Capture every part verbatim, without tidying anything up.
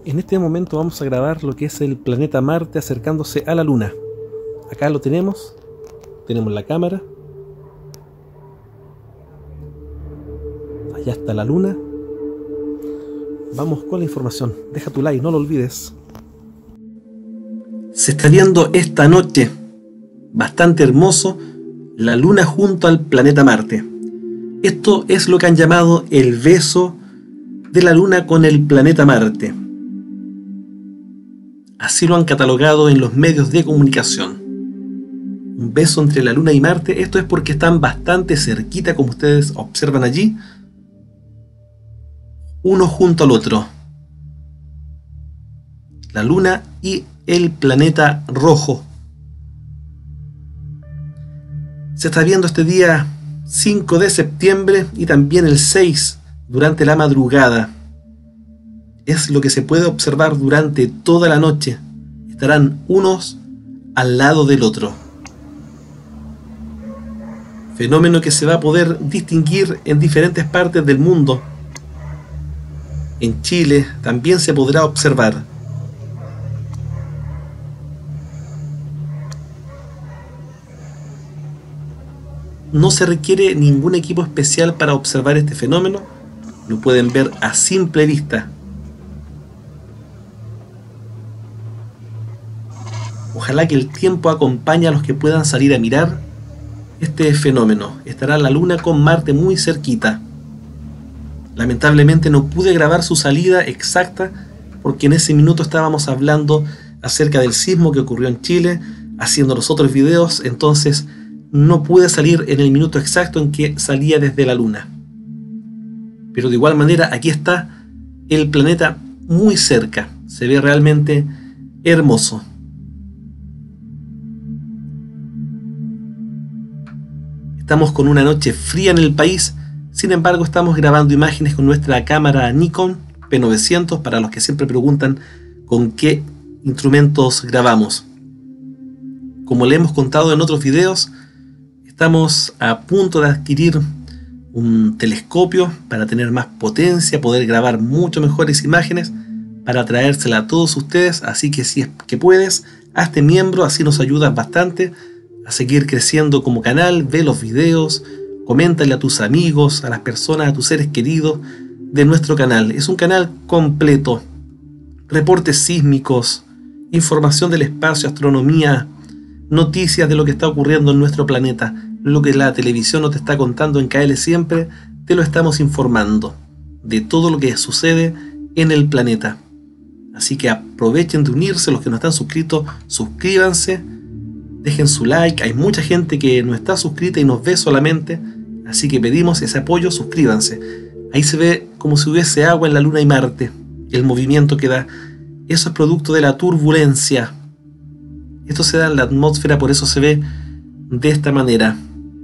En este momento vamos a grabar lo que es el planeta Marte acercándose a la Luna. Acá lo tenemos, tenemos la cámara. Allá está la Luna. Vamos con la información. Deja tu like, no lo olvides. Se está viendo esta noche, bastante hermoso, la Luna junto al planeta Marte. Esto es lo que han llamado el beso de la Luna con el planeta Marte. Así lo han catalogado en los medios de comunicación. Un beso entre la Luna y Marte. Esto es porque están bastante cerquita, como ustedes observan allí, uno junto al otro. La Luna y el planeta rojo. Se está viendo este día cinco de septiembre y también el seis durante la madrugada. Es lo que se puede observar durante toda la noche. Estarán unos al lado del otro. Fenómeno que se va a poder distinguir en diferentes partes del mundo. En Chile también se podrá observar. No se requiere ningún equipo especial para observar este fenómeno. Lo pueden ver a simple vista. Ojalá que el tiempo acompañe a los que puedan salir a mirar este fenómeno. Estará la Luna con Marte muy cerquita. Lamentablemente no pude grabar su salida exacta porque en ese minuto estábamos hablando acerca del sismo que ocurrió en Chile, haciendo los otros videos, entonces no pude salir en el minuto exacto en que salía desde la Luna. Pero de igual manera aquí está el planeta muy cerca. Se ve realmente hermoso. Estamos con una noche fría en el país, sin embargo estamos grabando imágenes con nuestra cámara Nikon P novecientos, para los que siempre preguntan con qué instrumentos grabamos. Como le hemos contado en otros videos, estamos a punto de adquirir un telescopio para tener más potencia, poder grabar mucho mejores imágenes, para traérsela a todos ustedes, así que si es que puedes, hazte miembro, así nos ayudas bastante a seguir creciendo como canal. Ve los videos, coméntale a tus amigos, a las personas, a tus seres queridos de nuestro canal. Es un canal completo. Reportes sísmicos, información del espacio, astronomía, noticias de lo que está ocurriendo en nuestro planeta. Lo que la televisión no te está contando en K L siempre, te lo estamos informando. De todo lo que sucede en el planeta. Así que aprovechen de unirse, los que no están suscritos, suscríbanse. Dejen su like, hay mucha gente que no está suscrita y nos ve solamente, así que pedimos ese apoyo, suscríbanse. Ahí se ve como si hubiese agua en la Luna y Marte, el movimiento que da. Eso es producto de la turbulencia. Esto se da en la atmósfera, por eso se ve de esta manera.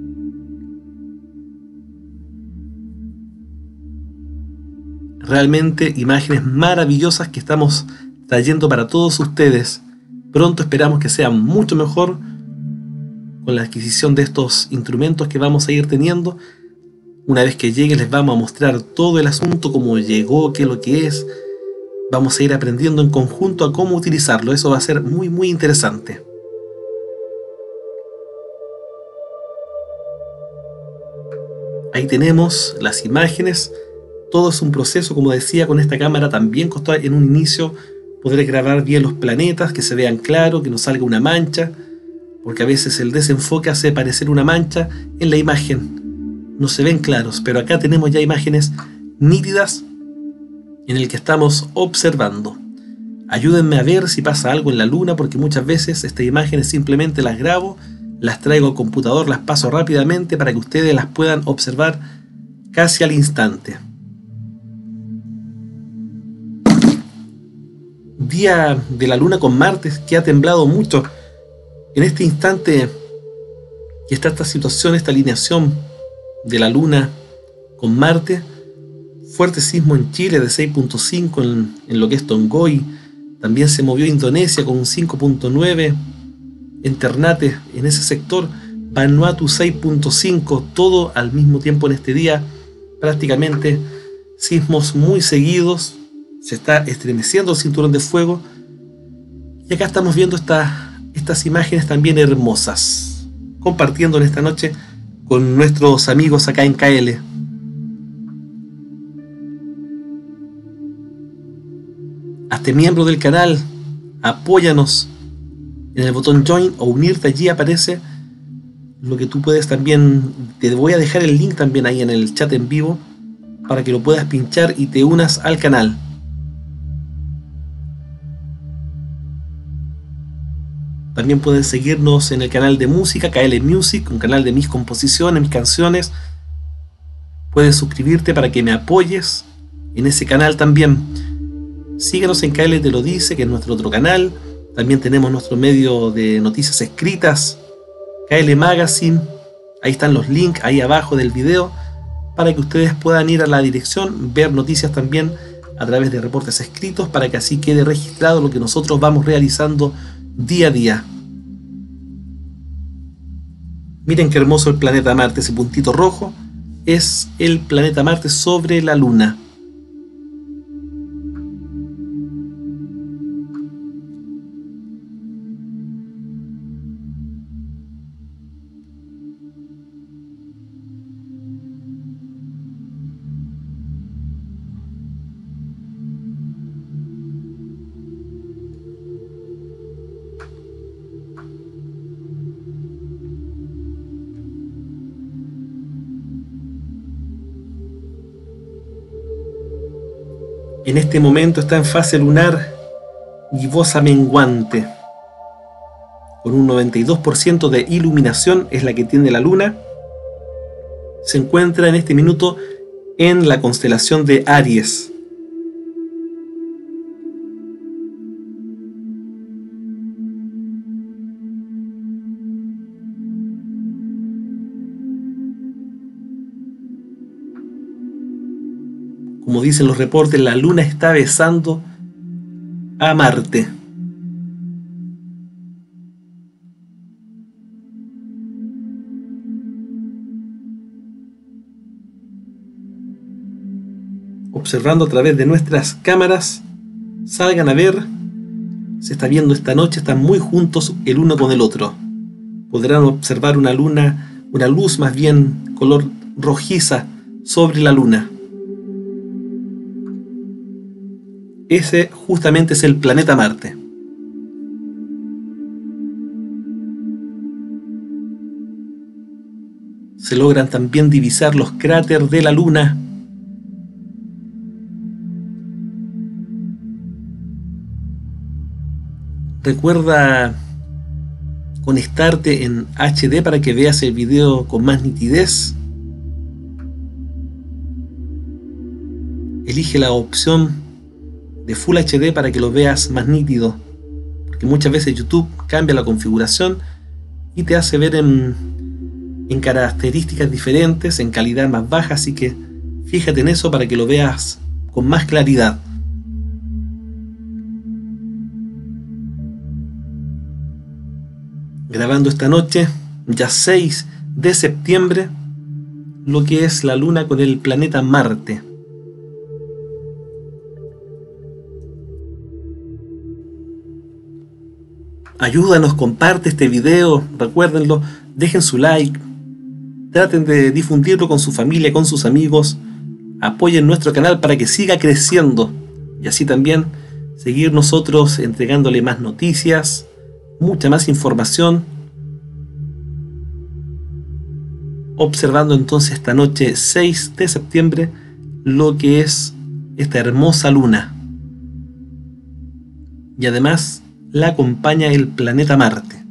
Realmente imágenes maravillosas que estamos trayendo para todos ustedes. Pronto esperamos que sea mucho mejor con la adquisición de estos instrumentos que vamos a ir teniendo. Una vez que llegue les vamos a mostrar todo el asunto, cómo llegó, qué es lo que es. Vamos a ir aprendiendo en conjunto a cómo utilizarlo. Eso va a ser muy muy interesante. Ahí tenemos las imágenes. Todo es un proceso, como decía, con esta cámara también costó en un inicio poder grabar bien los planetas, que se vean claro, que no salga una mancha, porque a veces el desenfoque hace parecer una mancha en la imagen. No se ven claros, pero acá tenemos ya imágenes nítidas en el que estamos observando. Ayúdenme a ver si pasa algo en la Luna, porque muchas veces estas imágenes simplemente las grabo, las traigo al computador, las paso rápidamente para que ustedes las puedan observar casi al instante. Día de la Luna con Marte, que ha temblado mucho. En este instante que está esta situación, esta alineación de la Luna con Marte, fuerte sismo en Chile de seis punto cinco en, en lo que es Tongoy. También se movió Indonesia con un cinco punto nueve, en Ternate, en ese sector, Vanuatu seis punto cinco, todo al mismo tiempo en este día, prácticamente sismos muy seguidos Se está estremeciendo el cinturón de fuego. Y acá estamos viendo esta, estas imágenes también hermosas, compartiendo en esta noche con nuestros amigos acá en K L. Hazte miembro del canal, apóyanos en el botón Join o unirte. Allí aparece lo que tú puedes también. Te voy a dejar el link también ahí en el chat en vivo para que lo puedas pinchar y te unas al canal. También puedes seguirnos en el canal de música K L Music, un canal de mis composiciones, mis canciones. Puedes suscribirte para que me apoyes en ese canal también. Síguenos en K L Te Lo Dice, que es nuestro otro canal. También tenemos nuestro medio de noticias escritas, K L Magazine. Ahí están los links ahí abajo del video para que ustedes puedan ir a la dirección, ver noticias también a través de reportes escritos, para que así quede registrado lo que nosotros vamos realizando día a día. Miren qué hermoso el planeta Marte. Ese puntito rojo es el planeta Marte sobre la Luna. En este momento está en fase lunar gibosa menguante, con un noventa y dos por ciento de iluminación es la que tiene la luna. Se encuentra en este minuto en la constelación de Aries. Como dicen los reportes, la luna está besando a Marte. Observando a través de nuestras cámaras, salgan a ver. Se está viendo esta noche, están muy juntos el uno con el otro. Podrán observar una luna, una luz más bien color rojiza sobre la luna. Ese justamente es el planeta Marte. Se logran también divisar los cráteres de la luna. Recuerda conectarte en H D para que veas el video con más nitidez. Elige la opción de Full H D para que lo veas más nítido, porque muchas veces YouTube cambia la configuración y te hace ver en, en características diferentes, en calidad más baja, así que fíjate en eso para que lo veas con más claridad. Grabando esta noche, ya seis de septiembre, lo que es la luna con el planeta Marte. Ayúdanos, comparte este video, recuérdenlo, dejen su like, traten de difundirlo con su familia, con sus amigos, apoyen nuestro canal para que siga creciendo y así también seguir nosotros entregándole más noticias, mucha más información. Observando entonces esta noche seis de septiembre lo que es esta hermosa luna. Y además la acompaña el planeta Marte.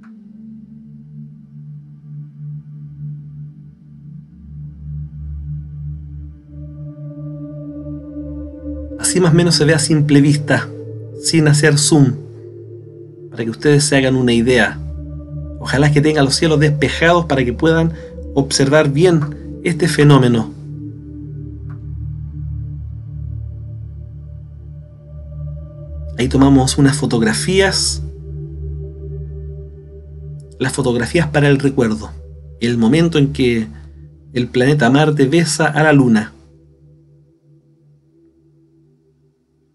Así más o menos se ve a simple vista, sin hacer zoom, para que ustedes se hagan una idea. Ojalá que tengan los cielos despejados para que puedan observar bien este fenómeno. Ahí tomamos unas fotografías, las fotografías para el recuerdo, el momento en que el planeta Marte besa a la luna.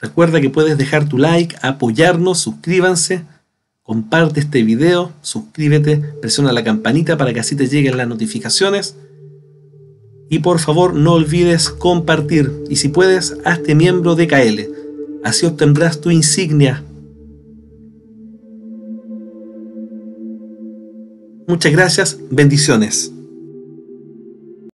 Recuerda que puedes dejar tu like, apoyarnos, suscríbanse, comparte este video, suscríbete, presiona la campanita para que así te lleguen las notificaciones. Y por favor no olvides compartir, y si puedes, hazte miembro de K L, así obtendrás tu insignia. Muchas gracias, bendiciones.